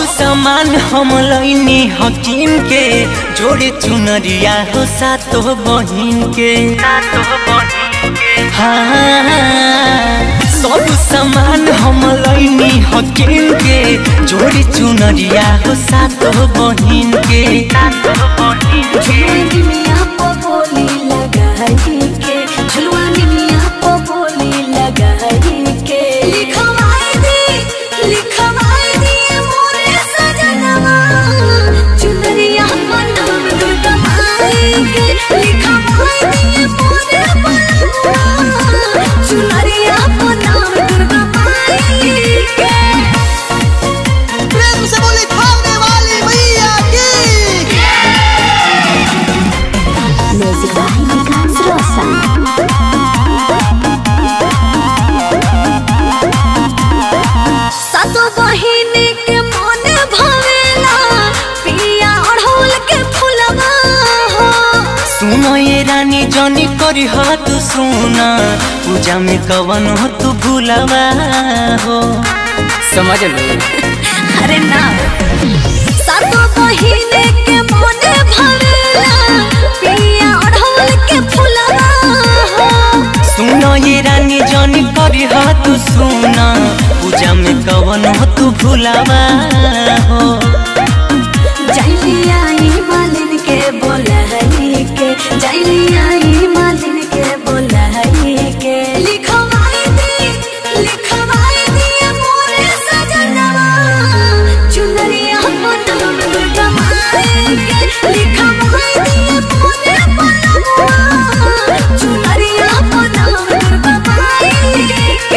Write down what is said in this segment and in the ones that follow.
सामान हम लैनी हकीम के जोड़े चुनरिया हो सातो बहिन के। हाँ सब सामान हम लैनी हकीम के जोड़े चुनरिया हो सातो बहिन के। सुनो ये रानी जनी करी हो तू सुना पूजा में कवन हो तू भूलवा हो। समझ लो अरे ना सातो बहिने के मोने भवेला पिया अढ़ौल के फुलवा हो। सुनो ये रानी जनी करी हो तू सुना पूजा में कवन हो तू भूलवा हो। जैलिया मालिन के बोलहई के जैलिया मालिन के बोलहई के लिखवाई दी मोरे सजनवा चुनरिया नाम दुर्गा माई के। लिखवाई दी मोरे पलवा चुनरिया नाम दुर्गा माई के।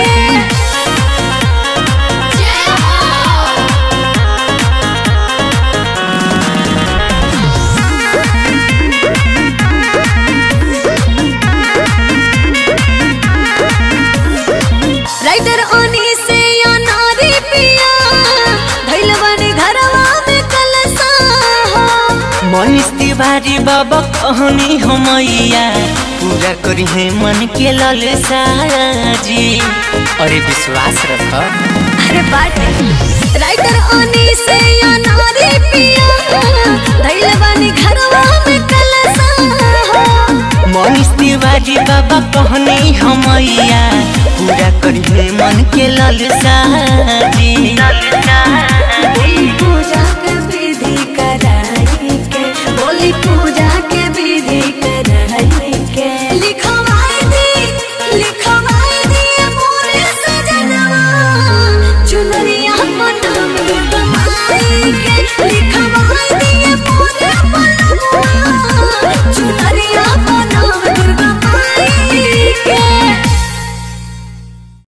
राइडर ओनी से या नारी पिया धैलवानी घरवा में कलसा हो। मनीष तिवारी बाबा कहनी हमैया पूरा करी है मन के ललसा जी। अरे विश्वास रख। अरे बाटे राइडर ओनी से या नारी पिया धैलवानी घरवा में कलसा हो। मनीष तिवारी बाबा कहनी हमैया पूरा करी है मन के ललसा जी। पूजा के